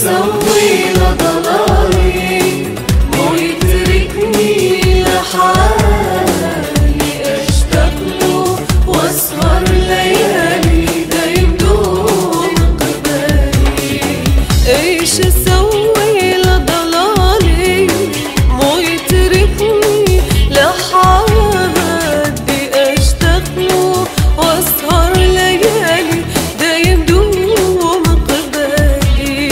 اسوي له ضلالي مو يتركني لحالي، اشتاق له واسهر ليالي دا يمدوم قبالي. ايش اسوي له ضلالي مو يتركني لحالي، اشتاق له واسهر ليالي دا يمدوم قبالي.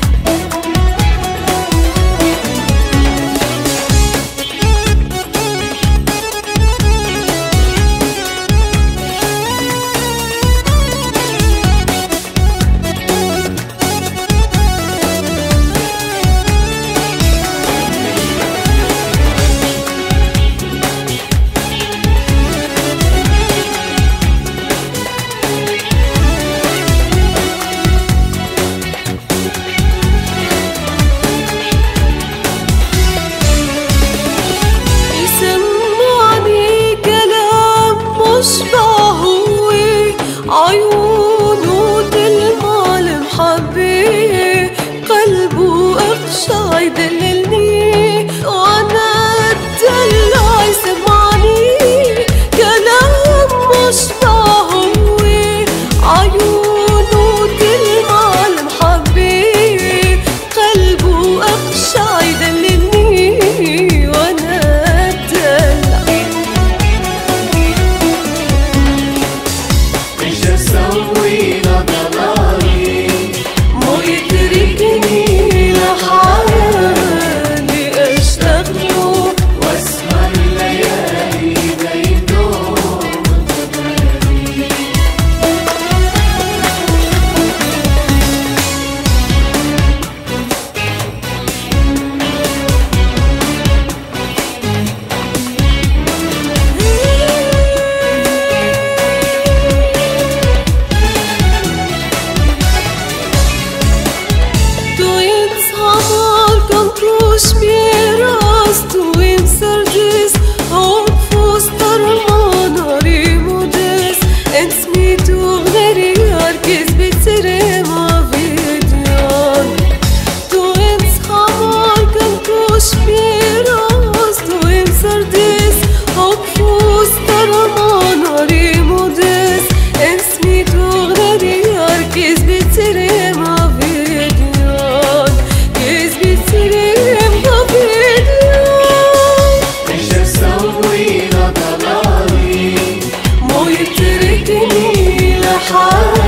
عيونه تلمع محبي، قلبه اخشع يدللني وانا اتدلع، يسمعني كلام مشبع هو. عيونه تلمع محبي، قلبه اخشع يدللني وانا اتدلع. اسوي له ضلالي مو يتركني لحالي، اشتاق له واسهر ليالي دا يدوم قبالي. Miras tu inserdis hop fostar manari mudes ensmi tu gneri herkes bitere ma vidyan. Tu ens hamar kan tush miras tu inserdis hop fostar manari mudes ensmi tu gneri herkes bitere ma vidyan. Kes bitere مو يتركني لحالي.